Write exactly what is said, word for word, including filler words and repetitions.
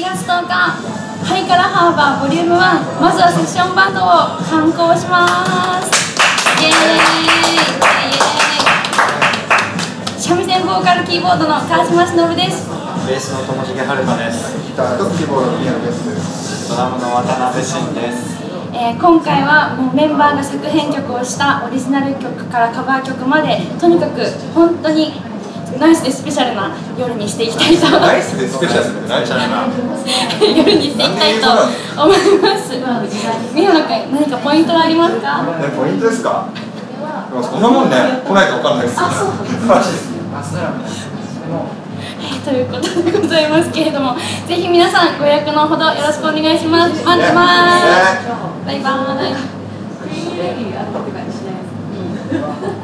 ちがつとおか、ハイカラハーバーボリュームワン、まずはセッションバンドを刊行します。イエーイイエーイ。三味線ボーカルキーボードの川島忍です。 ベースの友重遥です。 ギターとキーボードの宮野です。 ドラムの渡辺慎です。 えー、今回はもうメンバーが作編曲をしたオリジナル曲からカバー曲まで、とにかく本当にナイスでスペシャルな夜にしていきたいとナイスでスペシャルって何ちゃうな夜にしていきたいと思います。宮野君、何かポイントはありますか？ ね、ポイントですか？でもそんなもんね、来ないと分かんないですよ。マジです。 ということでございますけれども、ぜひ皆さんご予約のほどよろしくお願いします。待ってます。バイバーイ。